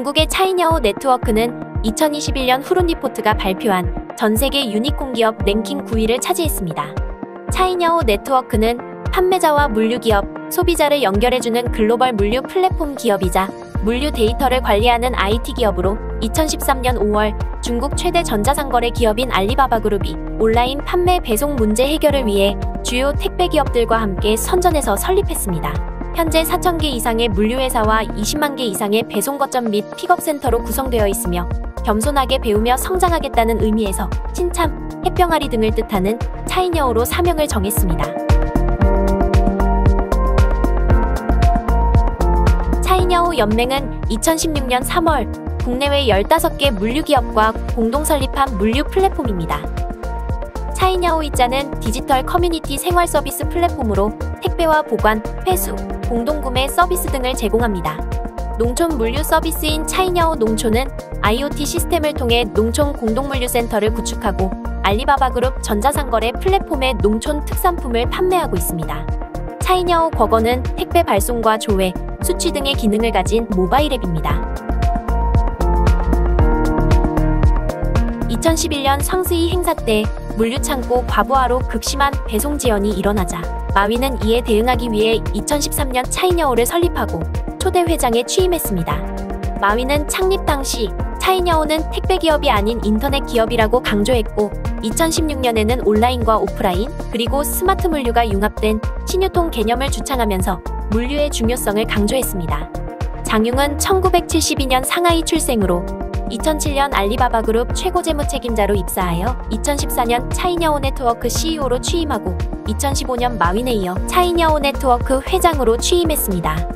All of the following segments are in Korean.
중국의 차이냐오 네트워크는 2021년 후룬리포트가 발표한 전세계 유니콘 기업 랭킹 9위를 차지했습니다. 차이냐오 네트워크는 판매자와 물류기업, 소비자를 연결해주는 글로벌 물류 플랫폼 기업이자 물류 데이터를 관리하는 IT 기업으로 2013년 5월 중국 최대 전자상거래 기업인 알리바바 그룹이 온라인 판매 배송 문제 해결을 위해 주요 택배 기업들과 함께 선전해서 설립했습니다. 현재 4,000개 이상의 물류회사와 20만 개 이상의 배송 거점 및 픽업센터로 구성되어 있으며 겸손하게 배우며 성장하겠다는 의미에서 신참, 햇병아리 등을 뜻하는 차이냐오로 사명을 정했습니다. 차이냐오 연맹은 2016년 3월 국내외 15개 물류기업과 공동 설립한 물류 플랫폼입니다. 차이냐오 이자는 디지털 커뮤니티 생활 서비스 플랫폼으로 택배와 보관, 회수, 공동구매 서비스 등을 제공합니다. 농촌 물류 서비스인 차이냐오 농촌은 IoT 시스템을 통해 농촌 공동물류센터를 구축하고 알리바바 그룹 전자상거래 플랫폼의 농촌 특산품을 판매하고 있습니다. 차이냐오 과거는 택배 발송과 조회, 수취 등의 기능을 가진 모바일 앱입니다. 2011년 상스이 행사 때 물류창고 과부하로 극심한 배송 지연이 일어나자 마위는 이에 대응하기 위해 2013년 차이냐오를 설립하고 초대 회장에 취임했습니다. 마위는 창립 당시 차이냐오는 택배 기업이 아닌 인터넷 기업이라고 강조했고 2016년에는 온라인과 오프라인 그리고 스마트 물류가 융합된 신유통 개념을 주창하면서 물류의 중요성을 강조했습니다. 장융은 1972년 상하이 출생으로 2007년 알리바바 그룹 최고 재무 책임자로 입사하여 2014년 차이냐오 네트워크 CEO로 취임하고 2015년 마윈에 이어 차이냐오 네트워크 회장으로 취임했습니다.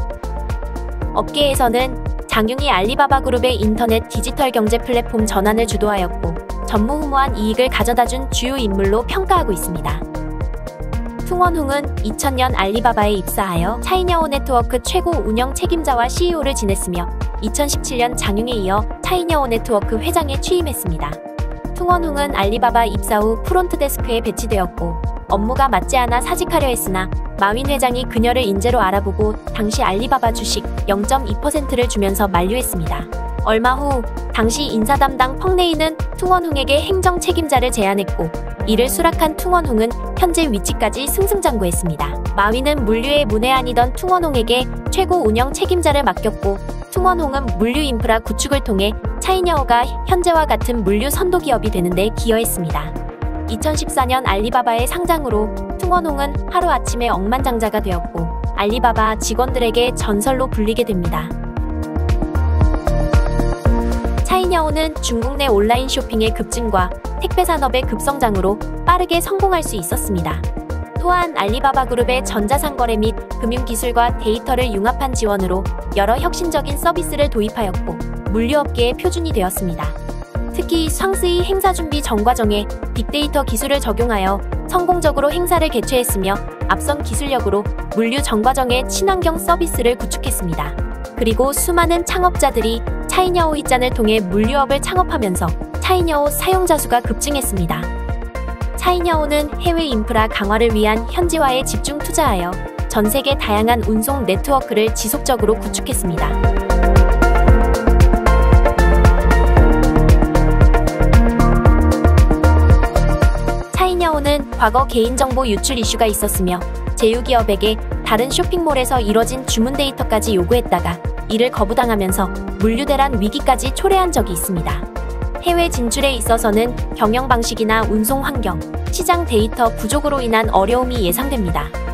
업계에서는 장융이 알리바바 그룹의 인터넷 디지털 경제 플랫폼 전환을 주도하였고 전무후무한 이익을 가져다준 주요 인물로 평가하고 있습니다. 퉁원홍은 2000년 알리바바에 입사하여 차이냐오 네트워크 최고 운영 책임자와 CEO를 지냈으며 2017년 장융에 이어 차이냐오 네트워크 회장에 취임했습니다. 퉁원홍은 알리바바 입사 후 프론트데스크에 배치되었고 업무가 맞지 않아 사직하려 했으나 마윈 회장이 그녀를 인재로 알아보고 당시 알리바바 주식 0.2%를 주면서 만류했습니다. 얼마 후 당시 인사 담당 펑레이는 퉁원홍에게 행정 책임자를 제안했고 이를 수락한 퉁원홍은 현재 위치까지 승승장구했습니다. 마윈은 물류의 문외한이던 퉁원홍에게 최고 운영 책임자를 맡겼고 퉁원홍은 물류 인프라 구축을 통해 차이냐오가 현재와 같은 물류 선도 기업이 되는 데 기여했습니다. 2014년 알리바바의 상장으로 퉁원홍은 하루아침에 억만장자가 되었고 알리바바 직원들에게 전설로 불리게 됩니다. 차이냐오는 중국 내 온라인 쇼핑의 급증과 택배 산업의 급성장으로 빠르게 성공할 수 있었습니다. 또한 알리바바 그룹의 전자상거래 및 금융기술과 데이터를 융합한 지원으로 여러 혁신적인 서비스를 도입하였고 물류업계의 표준이 되었습니다. 특히 상스이 행사 준비 전 과정에 빅데이터 기술을 적용하여 성공적으로 행사를 개최했으며 앞선 기술력으로 물류 전 과정에 친환경 서비스를 구축했습니다. 그리고 수많은 창업자들이 차이냐오 이잔을 통해 물류업을 창업하면서 차이냐오 사용자 수가 급증했습니다. 차이냐오는 해외 인프라 강화를 위한 현지화에 집중 투자하여 전 세계 다양한 운송 네트워크를 지속적으로 구축했습니다. 차이냐오는 과거 개인정보 유출 이슈가 있었으며 제휴기업에게 다른 쇼핑몰에서 이뤄진 주문 데이터까지 요구했다가 이를 거부당하면서 물류대란 위기까지 초래한 적이 있습니다. 해외 진출에 있어서는 경영 방식이나 운송 환경, 시장 데이터 부족으로 인한 어려움이 예상됩니다.